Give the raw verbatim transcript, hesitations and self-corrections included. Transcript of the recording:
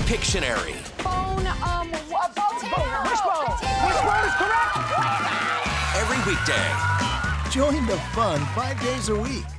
Pictionary. Bone, um, what? Wishbone! Wishbone! Wishbone is correct! Every weekday. Join the fun five days a week.